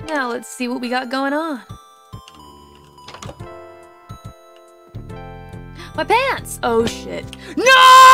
Now let's see what we got going on. My pants! Oh shit. No!